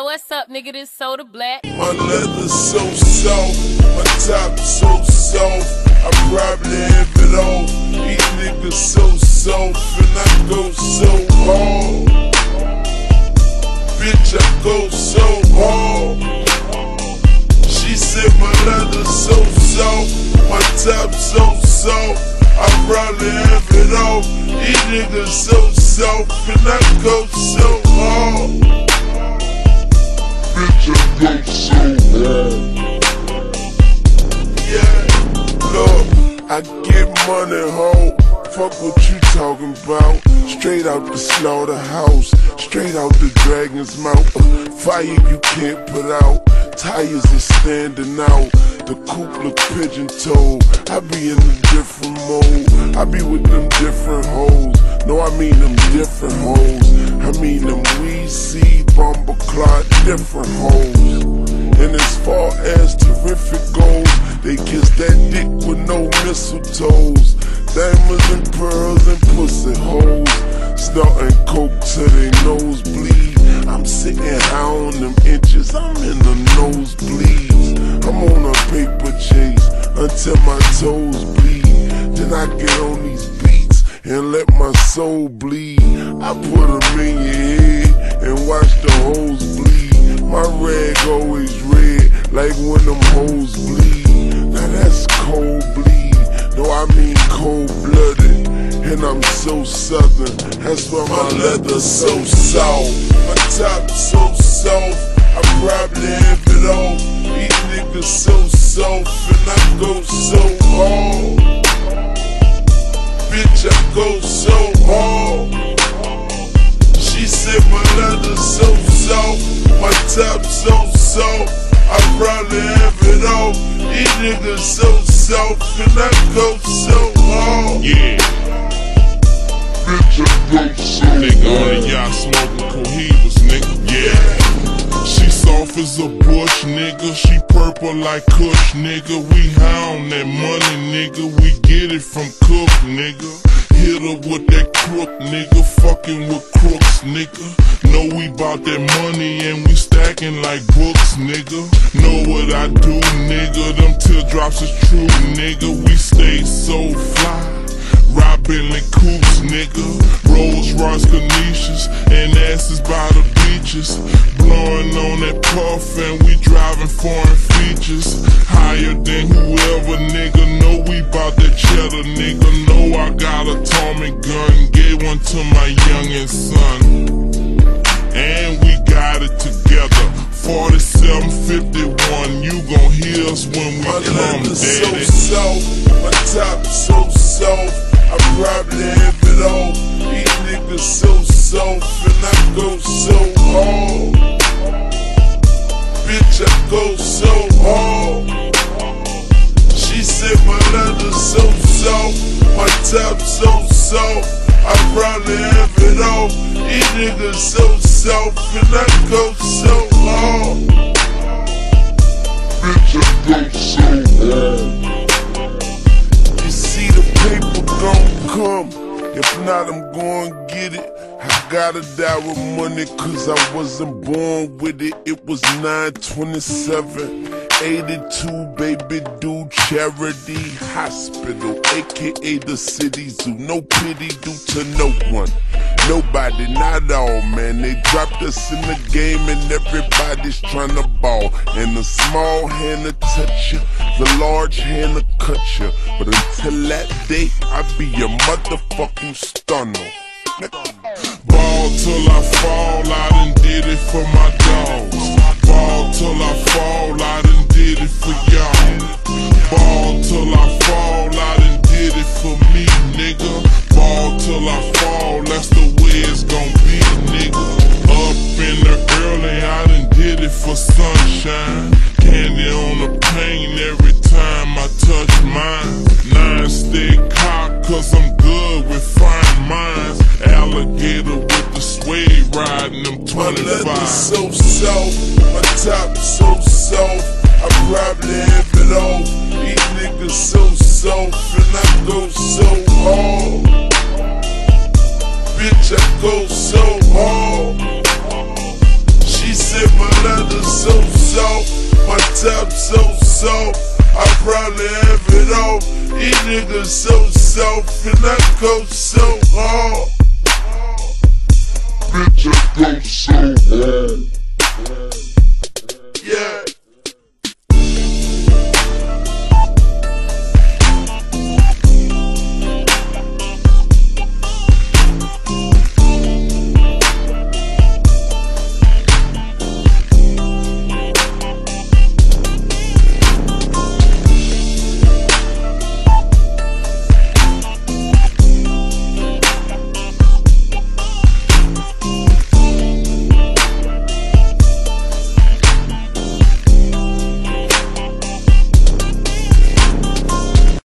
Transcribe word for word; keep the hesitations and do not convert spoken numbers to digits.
what's up, nigga? This Sota Black. My leather's so soft, my top so soft. I probably have it all. These niggas so soft, and I go so hard. Bitch, I go so hard. She said my leather's so soft, my top so soft. I probably have it all. These niggas so soft, and I go so hard. Bitch, I go so hard. Yeah, look, I get money home. Fuck what you talking about. Straight out the slaughterhouse, straight out the dragon's mouth. Fire you can't put out, tires is standing out. The coupe look pigeon-toed. I be in a different mode. I be with them different hoes. No, I mean them different hoes. I mean them weed seed, bomber clot, different hoes. And as far as terrific goes, they kiss that dick with no mistletoes. Diamonds and pearls and pussy hoes, snorting coke till they nose bleed. I'm sitting high on them inches, I'm in the nosebleeds. I'm on a paper chase until my toes bleed. Then I get on these beats and let my soul bleed. I put them in your head and watch the hoes bleed. My rag always red, like when them hoes bleed. Now that's cold bleed, no I mean cold-blooded. And I'm so southern, that's why my leather's so soft. My top so soft, I probably have it all. These niggas so soft, and I go so hard. Bitch, I go so hard. She said my leather's so soft, my top so soft. I probably have it all. These niggas so soft, and I go so hard. Yeah. Bitch, I go so Nigga on the yacht smoking cohibas, nigga, yeah. She soft as a bush, nigga. She purple like Kush, nigga. We high on that money, nigga. We get it from Cook, nigga. Hit her with that crook, nigga. Fucking with crooks, nigga. Know we bout that money and we stacking like books, nigga. Know what I do, nigga. Them teardrops is true, nigga. We stay so fly. Ride Bentley coupes, nigga. Rolls Royce Canisius and asses by the beaches. Blowing on that puff and we driving foreign features. Higher than whoever, nigga. Know we bout that cheddar, nigga. Know I got a Tommy gun. Gave one to my youngin' son. And we got it together. Forty-seven fifty-one. You gon' hear us when we my come, leather's daddy. so soft, my top so soft. I probably have it all. These niggas so soft, and I go so hard. Bitch, I go so hard. She said my leather's so soft, my top so soft. I probably have it all. These niggas so soft, and I go so hard. Bitch, I go so hard. You see the paper gon' come. If not, I'm gon' get it. I gotta die with money cause I wasn't born with it. It was nine twenty-seven eighty-two, baby, do charity hospital, aka the city zoo. No pity due to no one, nobody, not all, man. They dropped us in the game and everybody's trying to ball. And the small hand to touch you, the large hand to cut you. But until that day, I be a motherfucking stunner. Ball till I fall, I done did it for my dogs. Ball till I fall, I done did it for y'all. Ball till I fall, I done did it for me, nigga. Ball till I fall, that's the way it's gon' be, nigga. Up in the early, I done did it for sunshine. Candy on the paint every time I touch mine. Nine stick cock, cause I'm good with fine minds. Alligator with the suede riding them twenty-five. My leather's so soft, my top so soft. I probably have it all. These niggas so soft, and I go so hard. Bitch, I go so hard. She said my top so soft, I probably have it all. These niggas so soft and I go so hard. Bitch, I go so hard.